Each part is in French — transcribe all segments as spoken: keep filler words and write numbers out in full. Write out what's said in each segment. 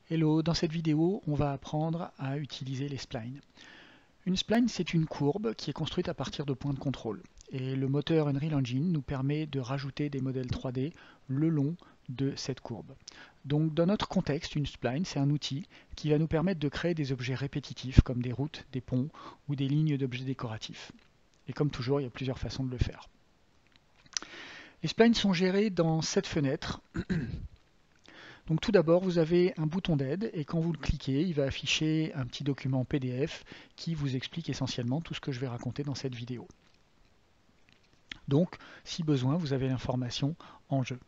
Hello, dans cette vidéo, on va apprendre à utiliser les splines. Une spline, c'est une courbe qui est construite à partir de points de contrôle. Et le moteur Unreal Engine nous permet de rajouter des modèles trois D le long de cette courbe. Donc dans notre contexte, une spline, c'est un outil qui va nous permettre de créer des objets répétitifs comme des routes, des ponts ou des lignes d'objets décoratifs. Et comme toujours, il y a plusieurs façons de le faire. Les splines sont gérées dans cette fenêtre. Donc tout d'abord, vous avez un bouton d'aide et quand vous le cliquez, il va afficher un petit document P D F qui vous explique essentiellement tout ce que je vais raconter dans cette vidéo. Donc, si besoin, vous avez l'information en jeu.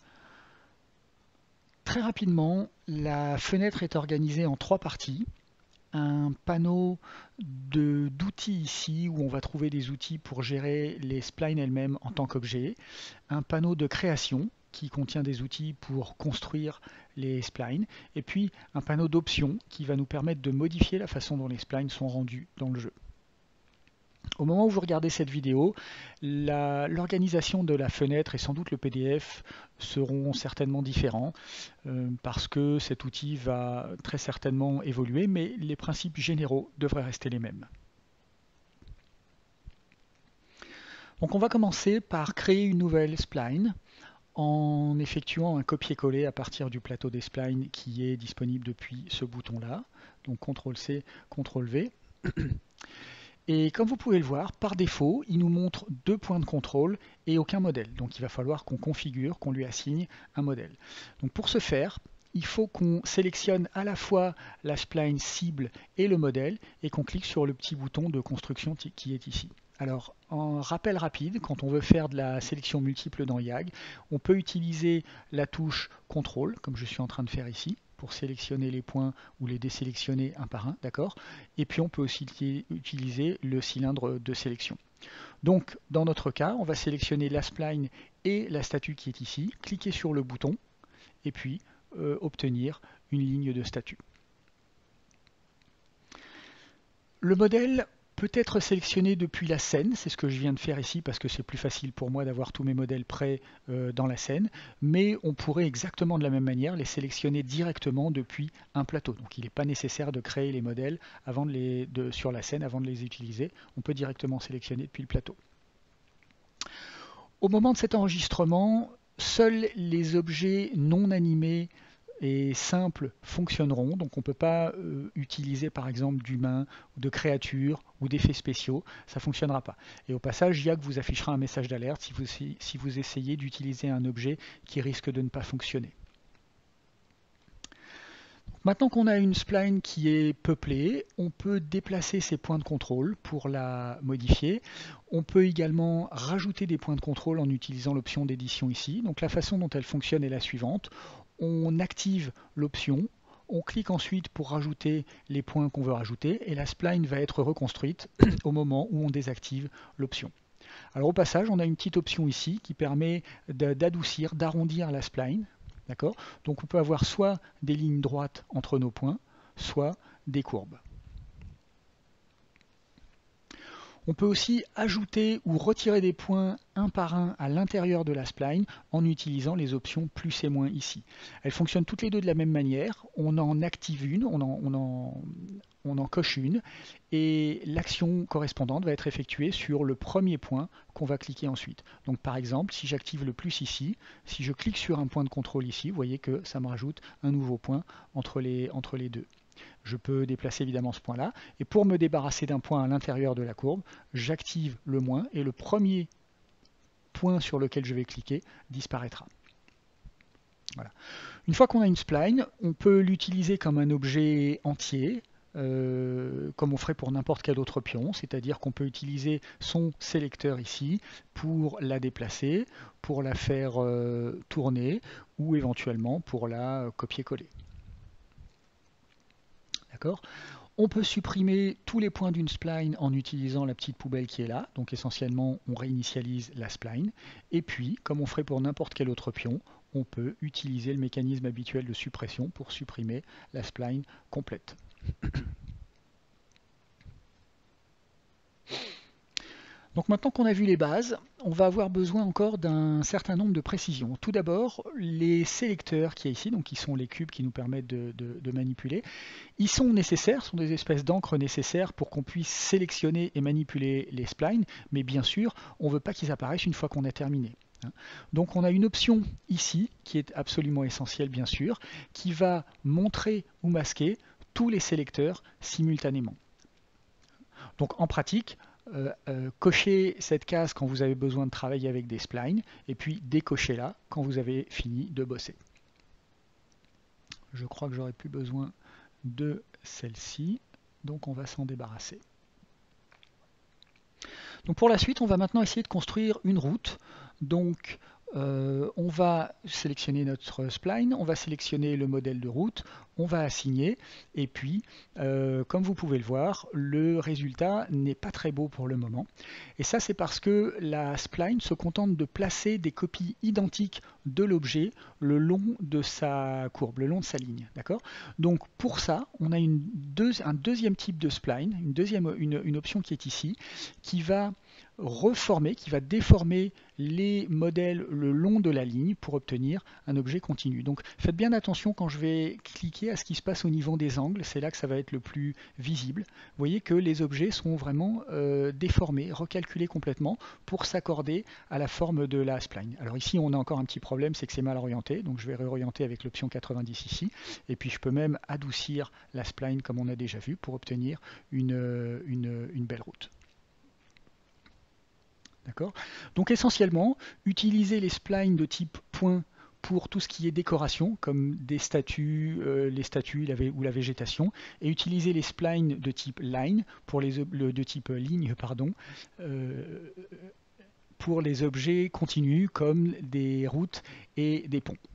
Très rapidement, la fenêtre est organisée en trois parties. Un panneau d'outils ici où on va trouver des outils pour gérer les splines elles-mêmes en tant qu'objets. Un panneau de création qui contient des outils pour construire les splines, et puis un panneau d'options qui va nous permettre de modifier la façon dont les splines sont rendus dans le jeu. Au moment où vous regardez cette vidéo, l'organisation de la fenêtre et sans doute le P D F seront certainement différents euh, parce que cet outil va très certainement évoluer, mais les principes généraux devraient rester les mêmes. Donc on va commencer par créer une nouvelle spline en effectuant un copier-coller à partir du plateau des splines qui est disponible depuis ce bouton-là. Donc contrôle C, contrôle V. Et comme vous pouvez le voir, par défaut, il nous montre deux points de contrôle et aucun modèle. Donc il va falloir qu'on configure, qu'on lui assigne un modèle. Donc pour ce faire, il faut qu'on sélectionne à la fois la spline cible et le modèle et qu'on clique sur le petit bouton de construction qui est ici. Alors, en rappel rapide, quand on veut faire de la sélection multiple dans YAG, on peut utiliser la touche contrôle, comme je suis en train de faire ici, pour sélectionner les points ou les désélectionner un par un, d'accord? Et puis on peut aussi utiliser le cylindre de sélection. Donc, dans notre cas, on va sélectionner la spline et la statue qui est ici, cliquer sur le bouton, et puis euh, obtenir une ligne de statue. Le modèle peut être sélectionné depuis la scène, c'est ce que je viens de faire ici parce que c'est plus facile pour moi d'avoir tous mes modèles prêts euh, dans la scène, mais on pourrait exactement de la même manière les sélectionner directement depuis un plateau. Donc il n'est pas nécessaire de créer les modèles avant de les, de, sur la scène avant de les utiliser, on peut directement sélectionner depuis le plateau. Au moment de cet enregistrement, seuls les objets non animés et simples fonctionneront, donc on ne peut pas euh, utiliser par exemple d'humains, de créatures ou d'effets spéciaux, ça ne fonctionnera pas. Et au passage, YAG vous affichera un message d'alerte si vous, si vous essayez d'utiliser un objet qui risque de ne pas fonctionner. Maintenant qu'on a une spline qui est peuplée, on peut déplacer ses points de contrôle pour la modifier. On peut également rajouter des points de contrôle en utilisant l'option d'édition ici. Donc la façon dont elle fonctionne est la suivante. On active l'option, on clique ensuite pour rajouter les points qu'on veut rajouter et la spline va être reconstruite au moment où on désactive l'option. Alors au passage, on a une petite option ici qui permet d'adoucir, d'arrondir la spline. D'accord ? Donc on peut avoir soit des lignes droites entre nos points, soit des courbes. On peut aussi ajouter ou retirer des points un par un à l'intérieur de la spline en utilisant les options plus et moins ici. Elles fonctionnent toutes les deux de la même manière. On en active une, on en, on en, on en coche une, et l'action correspondante va être effectuée sur le premier point qu'on va cliquer ensuite. Donc par exemple, si j'active le plus ici, si je clique sur un point de contrôle ici, vous voyez que ça me rajoute un nouveau point entre les, entre les deux. Je peux déplacer évidemment ce point-là, et pour me débarrasser d'un point à l'intérieur de la courbe, j'active le moins, et le premier point sur lequel je vais cliquer disparaîtra. Voilà. Une fois qu'on a une spline, on peut l'utiliser comme un objet entier, euh, comme on ferait pour n'importe quel autre pion, c'est-à-dire qu'on peut utiliser son sélecteur ici pour la déplacer, pour la faire euh, tourner, ou éventuellement pour la copier-coller. D'accord ? On peut supprimer tous les points d'une spline en utilisant la petite poubelle qui est là. Donc essentiellement, on réinitialise la spline. Et puis, comme on ferait pour n'importe quel autre pion, on peut utiliser le mécanisme habituel de suppression pour supprimer la spline complète. Donc maintenant qu'on a vu les bases, on va avoir besoin encore d'un certain nombre de précisions. Tout d'abord, les sélecteurs qui est ici, donc qui sont les cubes qui nous permettent de, de, de manipuler, ils sont nécessaires, sont des espèces d'encre nécessaires pour qu'on puisse sélectionner et manipuler les splines, mais bien sûr, on ne veut pas qu'ils apparaissent une fois qu'on a terminé. Donc on a une option ici, qui est absolument essentielle bien sûr, qui va montrer ou masquer tous les sélecteurs simultanément. Donc en pratique, euh, euh, cochez cette case quand vous avez besoin de travailler avec des splines, et puis décochez-la quand vous avez fini de bosser. Je crois que j'aurais plus besoin de celle-ci, donc on va s'en débarrasser. Donc pour la suite, on va maintenant essayer de construire une route. Donc euh, on va sélectionner notre spline, on va sélectionner le modèle de route, on va assigner, et puis euh, comme vous pouvez le voir, le résultat n'est pas très beau pour le moment. Et ça, c'est parce que la spline se contente de placer des copies identiques de l'objet le long de sa courbe, le long de sa ligne. D'accord ? Donc pour ça, on a une deux, un deuxième type de spline, une, deuxième, une, une option qui est ici, qui va reformer, qui va déformer les modèles le long de la ligne pour obtenir un objet continu. Donc faites bien attention quand je vais cliquer à ce qui se passe au niveau des angles, c'est là que ça va être le plus visible. Vous voyez que les objets sont vraiment euh, déformés, recalculés complètement pour s'accorder à la forme de la spline. Alors ici on a encore un petit problème, c'est que c'est mal orienté, donc je vais réorienter avec l'option quatre-vingt-dix ici, et puis je peux même adoucir la spline comme on a déjà vu pour obtenir une, une, une belle route. D'accord ? Donc essentiellement, utiliser les splines de type point pour tout ce qui est décoration, comme des statues, euh, les statues la ou la végétation, et utiliser les splines de type line, pour les le, de type ligne, pardon, euh, pour les objets continus comme des routes et des ponts.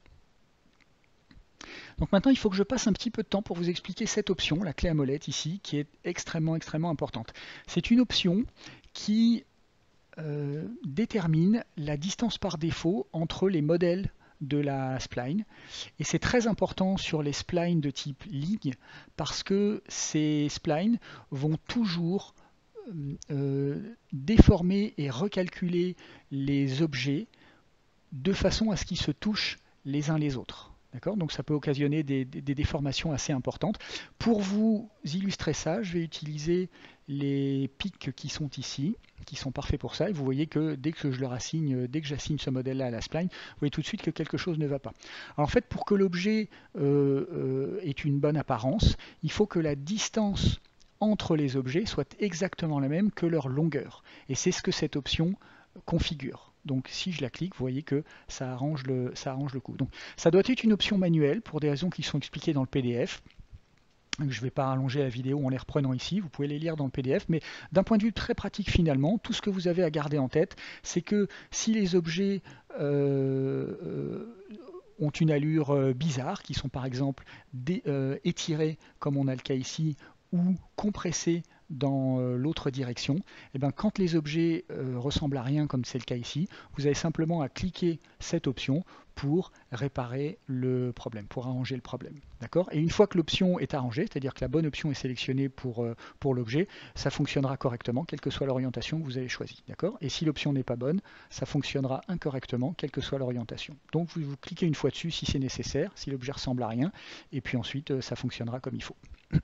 Donc maintenant, il faut que je passe un petit peu de temps pour vous expliquer cette option, la clé à molette ici, qui est extrêmement, extrêmement importante. C'est une option qui Euh, détermine la distance par défaut entre les modèles de la spline. Et c'est très important sur les splines de type ligne parce que ces splines vont toujours euh, déformer et recalculer les objets de façon à ce qu'ils se touchent les uns les autres. Donc ça peut occasionner des, des, des déformations assez importantes. Pour vous illustrer ça, je vais utiliser les pics qui sont ici, qui sont parfaits pour ça. Et vous voyez que dès que je leur assigne, dès que j'assigne ce modèle-là à la spline, vous voyez tout de suite que quelque chose ne va pas. Alors en fait, pour que l'objet euh, euh, ait une bonne apparence, il faut que la distance entre les objets soit exactement la même que leur longueur. Et c'est ce que cette option configure. Donc si je la clique, vous voyez que ça arrange le, ça arrange le coup. Donc ça doit être une option manuelle pour des raisons qui sont expliquées dans le P D F. Je ne vais pas rallonger la vidéo en les reprenant ici, vous pouvez les lire dans le P D F, mais d'un point de vue très pratique finalement, tout ce que vous avez à garder en tête, c'est que si les objets euh, euh, ont une allure euh, bizarre, qui sont par exemple dé, euh, étirés, comme on a le cas ici, ou compressés dans euh, l'autre direction, et bien, quand les objets euh, ressemblent à rien, comme c'est le cas ici, vous avez simplement à cliquer cette option pour réparer le problème, pour arranger le problème. D'accord ? Et une fois que l'option est arrangée, c'est-à-dire que la bonne option est sélectionnée pour, euh, pour l'objet, ça fonctionnera correctement, quelle que soit l'orientation que vous avez choisie. D'accord ? Et si l'option n'est pas bonne, ça fonctionnera incorrectement, quelle que soit l'orientation. Donc vous, vous cliquez une fois dessus si c'est nécessaire, si l'objet ressemble à rien, et puis ensuite euh, ça fonctionnera comme il faut.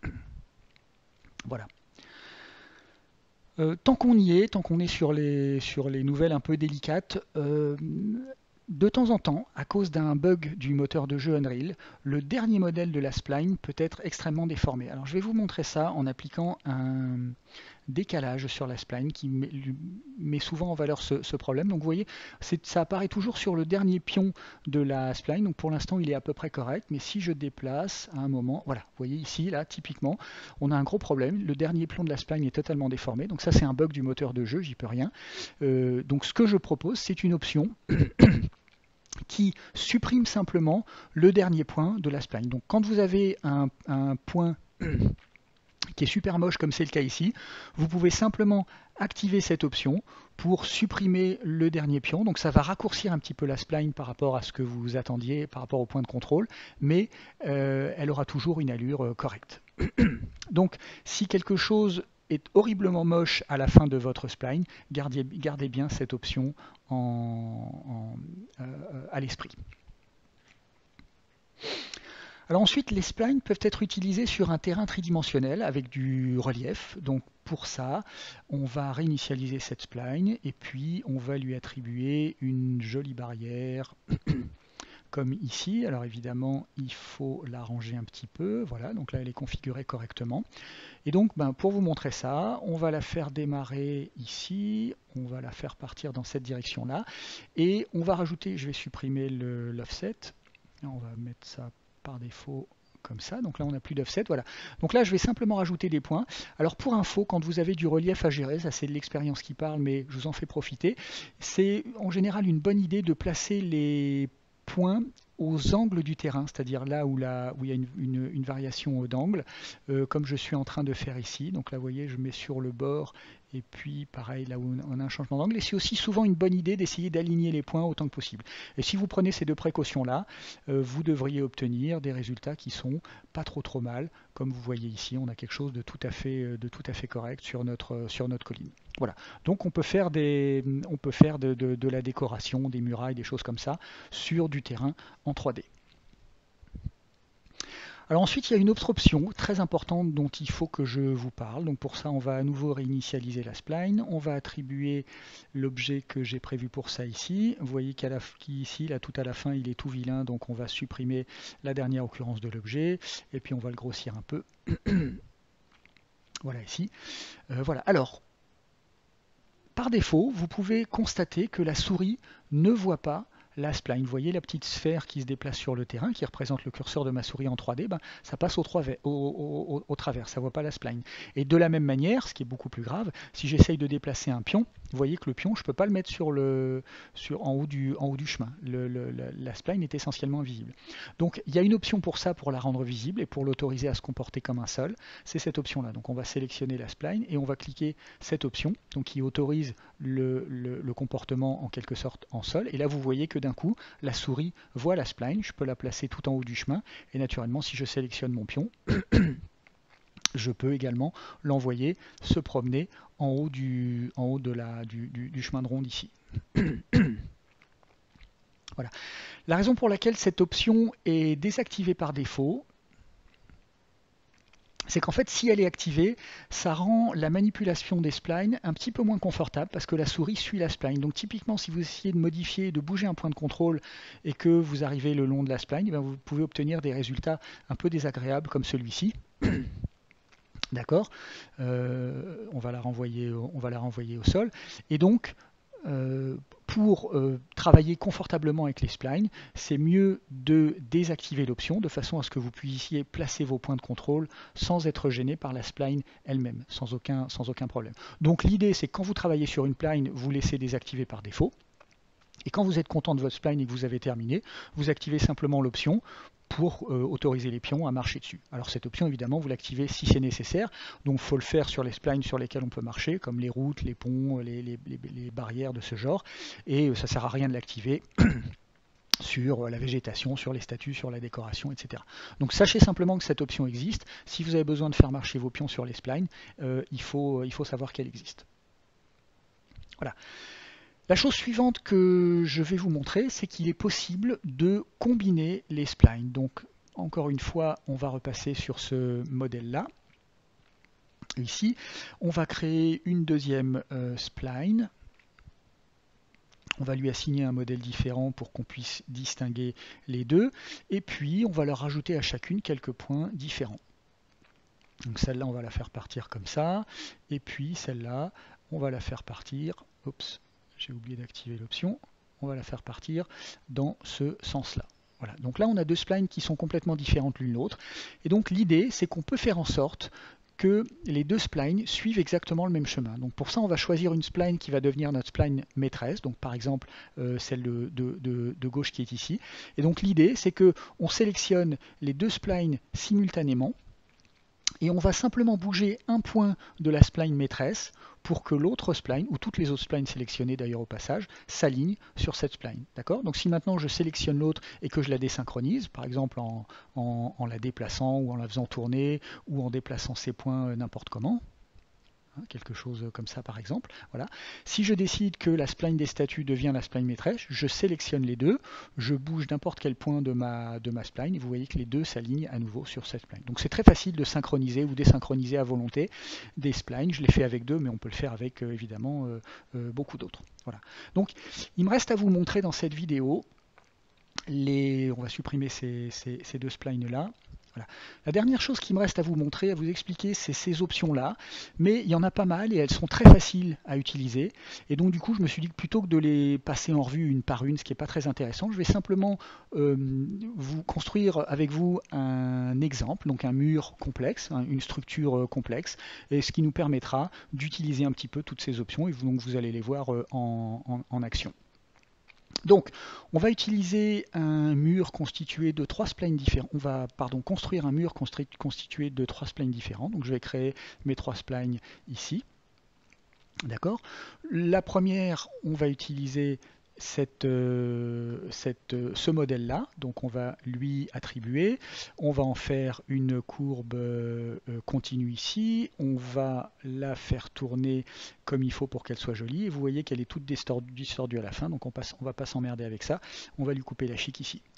Voilà. Euh, tant qu'on y est, tant qu'on est sur les, sur les nouvelles un peu délicates, euh, de temps en temps, à cause d'un bug du moteur de jeu Unreal, le dernier modèle de la spline peut être extrêmement déformé. Alors je vais vous montrer ça en appliquant un décalage sur la spline qui met, met souvent en valeur ce, ce problème. Donc vous voyez, ça apparaît toujours sur le dernier pion de la spline. Donc pour l'instant, il est à peu près correct. Mais si je déplace à un moment, voilà, vous voyez ici, là, typiquement, on a un gros problème. Le dernier pion de la spline est totalement déformé. Donc ça, c'est un bug du moteur de jeu, j'y peux rien. Euh, donc ce que je propose, c'est une option qui supprime simplement le dernier point de la spline. Donc quand vous avez un, un point qui est super moche comme c'est le cas ici, vous pouvez simplement activer cette option pour supprimer le dernier pion. Donc ça va raccourcir un petit peu la spline par rapport à ce que vous attendiez, par rapport au point de contrôle, mais euh, elle aura toujours une allure euh, correcte. Donc si quelque chose est horriblement moche à la fin de votre spline, gardez, gardez bien cette option en, en, euh, à l'esprit. Alors ensuite, les splines peuvent être utilisés sur un terrain tridimensionnel avec du relief. Donc pour ça, on va réinitialiser cette spline et puis on va lui attribuer une jolie barrière comme ici. Alors évidemment, il faut l'arranger un petit peu. Voilà, donc là elle est configurée correctement. Et donc ben, pour vous montrer ça, on va la faire démarrer ici, on va la faire partir dans cette direction-là et on va rajouter, je vais supprimer l'offset, on va mettre ça par défaut comme ça, donc là on n'a plus d'offset, voilà. Donc là je vais simplement rajouter des points. Alors pour info, quand vous avez du relief à gérer, ça c'est de l'expérience qui parle, mais je vous en fais profiter, c'est en général une bonne idée de placer les points aux angles du terrain, c'est-à-dire là où, la, où il y a une, une, une variation d'angle, euh, comme je suis en train de faire ici. Donc là vous voyez, je mets sur le bord, et puis pareil là où on a un changement d'angle. Et c'est aussi souvent une bonne idée d'essayer d'aligner les points autant que possible. Et si vous prenez ces deux précautions-là, euh, vous devriez obtenir des résultats qui sont pas trop trop mal. Comme vous voyez ici, on a quelque chose de tout à fait, de tout à fait correct sur notre, sur notre colline. Voilà. Donc on peut faire, des, on peut faire de, de, de la décoration, des murailles, des choses comme ça, sur du terrain en trois D. Alors ensuite, il y a une autre option très importante dont il faut que je vous parle. Donc pour ça, on va à nouveau réinitialiser la spline. On va attribuer l'objet que j'ai prévu pour ça ici. Vous voyez qu'ici, là tout à la fin, il est tout vilain, donc on va supprimer la dernière occurrence de l'objet. Et puis on va le grossir un peu. Voilà ici. Euh, voilà. Alors, par défaut, vous pouvez constater que la souris ne voit pas la spline. Vous voyez la petite sphère qui se déplace sur le terrain, qui représente le curseur de ma souris en trois D, ben, ça passe au, au, au, au travers, ça ne voit pas la spline. Et de la même manière, ce qui est beaucoup plus grave, si j'essaye de déplacer un pion, vous voyez que le pion, je ne peux pas le mettre sur le, sur, en, haut du, en haut du chemin. Le, le, la, la spline est essentiellement invisible. Donc il y a une option pour ça, pour la rendre visible et pour l'autoriser à se comporter comme un sol, c'est cette option-là. Donc on va sélectionner la spline et on va cliquer cette option, donc qui autorise le, le, le comportement en quelque sorte en sol. Et là vous voyez que d'un coup, la souris voit la spline, je peux la placer tout en haut du chemin, et naturellement si je sélectionne mon pion, je peux également l'envoyer se promener en haut, du, en haut de la, du, du, du chemin de ronde ici. Voilà. La raison pour laquelle cette option est désactivée par défaut, c'est qu'en fait, si elle est activée, ça rend la manipulation des splines un petit peu moins confortable parce que la souris suit la spline. Donc typiquement, si vous essayez de modifier, de bouger un point de contrôle et que vous arrivez le long de la spline, eh bien, vous pouvez obtenir des résultats un peu désagréables comme celui-ci. D'accord, euh, on va la renvoyer, on va la renvoyer au sol. Et donc, euh, pour euh, travailler confortablement avec les splines, c'est mieux de désactiver l'option de façon à ce que vous puissiez placer vos points de contrôle sans être gêné par la spline elle-même, sans aucun, sans aucun problème. Donc l'idée, c'est que quand vous travaillez sur une spline, vous laissez désactiver par défaut. Et quand vous êtes content de votre spline et que vous avez terminé, vous activez simplement l'option pour euh, autoriser les pions à marcher dessus. Alors cette option, évidemment, vous l'activez si c'est nécessaire. Donc il faut le faire sur les splines sur lesquels on peut marcher, comme les routes, les ponts, les, les, les, les barrières de ce genre. Et euh, ça ne sert à rien de l'activer sur la végétation, sur les statues, sur la décoration, et cetera. Donc sachez simplement que cette option existe. Si vous avez besoin de faire marcher vos pions sur les splines, euh, il, faut, il faut savoir qu'elle existe. Voilà. La chose suivante que je vais vous montrer, c'est qu'il est possible de combiner les splines. Donc, encore une fois, on va repasser sur ce modèle-là. Ici, on va créer une deuxième euh, spline. On va lui assigner un modèle différent pour qu'on puisse distinguer les deux. Et puis, on va leur rajouter à chacune quelques points différents. Donc celle-là, on va la faire partir comme ça. Et puis, celle-là, on va la faire partir. Oups. J'ai oublié d'activer l'option, on va la faire partir dans ce sens-là. Voilà. Donc là, on a deux splines qui sont complètement différentes l'une l'autre. Et donc l'idée, c'est qu'on peut faire en sorte que les deux splines suivent exactement le même chemin. Donc pour ça, on va choisir une spline qui va devenir notre spline maîtresse, donc par exemple euh, celle de, de, de, de gauche qui est ici. Et donc l'idée, c'est qu'on sélectionne les deux splines simultanément, et on va simplement bouger un point de la spline maîtresse pour que l'autre spline, ou toutes les autres splines sélectionnées d'ailleurs au passage, s'alignent sur cette spline. D'accord ? Donc si maintenant je sélectionne l'autre et que je la désynchronise, par exemple en, en, en la déplaçant ou en la faisant tourner ou en déplaçant ces points n'importe comment, hein, quelque chose comme ça par exemple. Voilà. Si je décide que la spline des statues devient la spline maîtresse, je sélectionne les deux, je bouge n'importe quel point de ma, de ma spline et vous voyez que les deux s'alignent à nouveau sur cette spline. Donc c'est très facile de synchroniser ou désynchroniser à volonté des splines. Je l'ai fait avec deux, mais on peut le faire avec euh, évidemment euh, euh, beaucoup d'autres. Voilà. Donc il me reste à vous montrer dans cette vidéo les... On va supprimer ces, ces, ces deux splines là. Voilà. La dernière chose qui me reste à vous montrer, à vous expliquer, c'est ces options-là, mais il y en a pas mal et elles sont très faciles à utiliser. Et donc du coup, je me suis dit que plutôt que de les passer en revue une par une, ce qui n'est pas très intéressant, je vais simplement euh, vous construire avec vous un exemple, donc un mur complexe, hein, une structure complexe, et ce qui nous permettra d'utiliser un petit peu toutes ces options, et vous, donc vous allez les voir en, en, en action. Donc, on va utiliser un mur constitué de trois splines différents. On va pardon, construire un mur constitué de trois splines différents. Donc, je vais créer mes trois splines ici. D'accord. La première, on va utiliser cette, euh, cette, euh, ce modèle-là. Donc, on va lui attribuer. On va en faire une courbe euh, continue ici. On va la faire tourner comme il faut pour qu'elle soit jolie. Et vous voyez qu'elle est toute distordue, distordue à la fin. Donc, on ne va pas s'emmerder avec ça. On va lui couper la chic ici.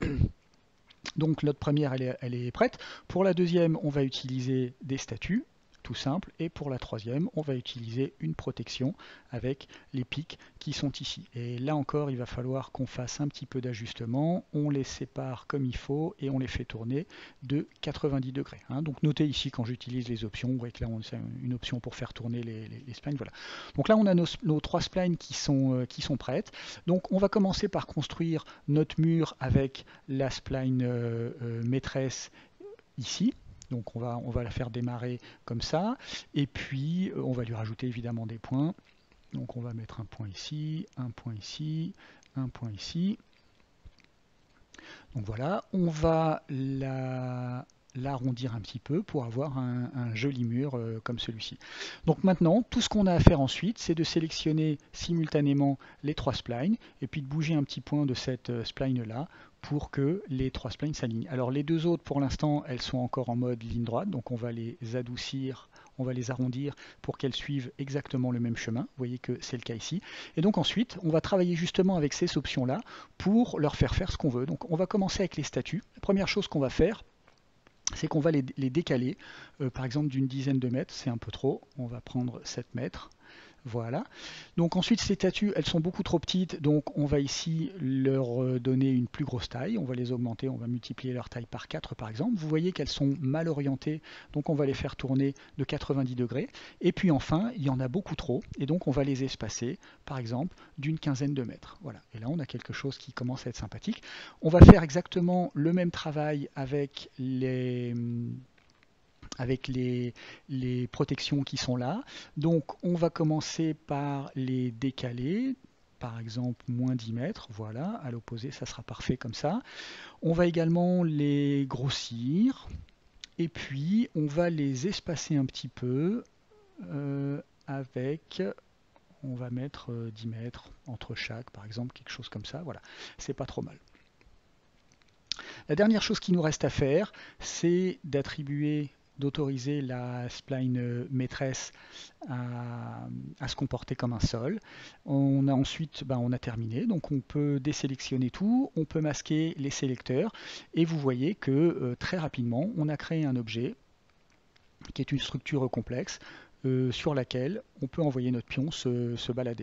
Donc, notre première, elle est, elle est prête. Pour la deuxième, on va utiliser des statues. Tout simple, et pour la troisième, on va utiliser une protection avec les pics qui sont ici. Et là encore, il va falloir qu'on fasse un petit peu d'ajustement, on les sépare comme il faut et on les fait tourner de quatre-vingt-dix degrés. Hein. Donc notez ici quand j'utilise les options, vous voyez que là on a une option pour faire tourner les, les, les splines. Voilà. Donc là on a nos, nos trois splines qui sont, euh, qui sont prêtes. Donc on va commencer par construire notre mur avec la spline euh, euh, maîtresse ici. Donc on va, on va la faire démarrer comme ça, et puis on va lui rajouter évidemment des points. Donc on va mettre un point ici, un point ici, un point ici. Donc voilà, on va la l'arrondir un petit peu pour avoir un, un joli mur euh, comme celui-ci. Donc maintenant, tout ce qu'on a à faire ensuite, c'est de sélectionner simultanément les trois splines et puis de bouger un petit point de cette euh, spline-là pour que les trois splines s'alignent. Alors les deux autres, pour l'instant, elles sont encore en mode ligne droite, donc on va les adoucir, on va les arrondir pour qu'elles suivent exactement le même chemin. Vous voyez que c'est le cas ici. Et donc ensuite, on va travailler justement avec ces options-là pour leur faire faire ce qu'on veut. Donc on va commencer avec les statues. La première chose qu'on va faire, c'est qu'on va les, les décaler, euh, par exemple d'une dizaine de mètres, c'est un peu trop, on va prendre sept mètres. Voilà. Donc ensuite, ces statues, elles sont beaucoup trop petites, donc on va ici leur donner une plus grosse taille. On va les augmenter, on va multiplier leur taille par quatre par exemple. Vous voyez qu'elles sont mal orientées, donc on va les faire tourner de quatre-vingt-dix degrés. Et puis enfin, il y en a beaucoup trop, et donc on va les espacer, par exemple, d'une quinzaine de mètres. Voilà. Et là, on a quelque chose qui commence à être sympathique. On va faire exactement le même travail avec les... avec les, les protections qui sont là. Donc on va commencer par les décaler, par exemple moins dix mètres, voilà, à l'opposé ça sera parfait comme ça. On va également les grossir, et puis on va les espacer un petit peu euh, avec... On va mettre euh, dix mètres entre chaque, par exemple, quelque chose comme ça, voilà, c'est pas trop mal. La dernière chose qui nous reste à faire, c'est d'attribuer d'autoriser la spline maîtresse à, à se comporter comme un sol. On a ensuite, ben, on a terminé, donc on peut désélectionner tout, on peut masquer les sélecteurs, et vous voyez que euh, très rapidement, on a créé un objet qui est une structure complexe euh, sur laquelle on peut envoyer notre pion se, se balader.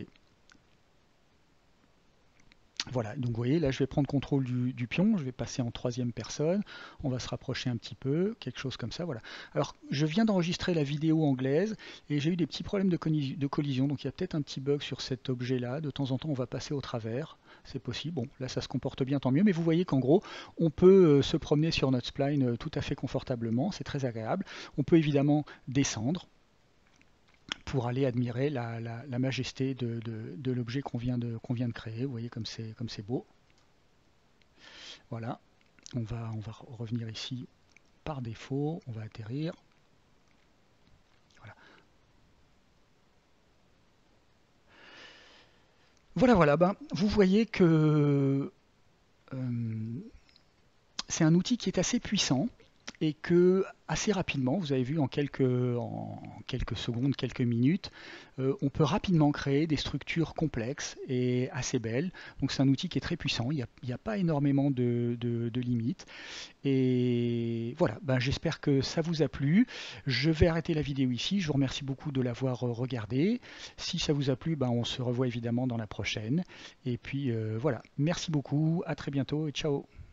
Voilà, donc vous voyez, là je vais prendre contrôle du, du pion, je vais passer en troisième personne, on va se rapprocher un petit peu, quelque chose comme ça, voilà. Alors, je viens d'enregistrer la vidéo anglaise et j'ai eu des petits problèmes de, de collision, donc il y a peut-être un petit bug sur cet objet-là, de temps en temps on va passer au travers, c'est possible, bon, là ça se comporte bien, tant mieux, mais vous voyez qu'en gros, on peut euh, se promener sur notre spline euh, tout à fait confortablement, c'est très agréable, on peut évidemment descendre, pour aller admirer la, la, la majesté de, de, de l'objet qu'on vient, qu'on vient de créer. Vous voyez comme c'est comme c'est beau. Voilà, on va, on va revenir ici par défaut, on va atterrir. Voilà, voilà, voilà. Ben, vous voyez que euh, c'est un outil qui est assez puissant. et que assez rapidement, vous avez vu en quelques, en quelques secondes, quelques minutes, euh, on peut rapidement créer des structures complexes et assez belles. Donc c'est un outil qui est très puissant, il n'y a, il y a pas énormément de, de- de limites. Et voilà, ben, j'espère que ça vous a plu. Je vais arrêter la vidéo ici, je vous remercie beaucoup de l'avoir euh, regardé. Si ça vous a plu, ben, on se revoit évidemment dans la prochaine. Et puis euh, voilà, merci beaucoup, à très bientôt et ciao.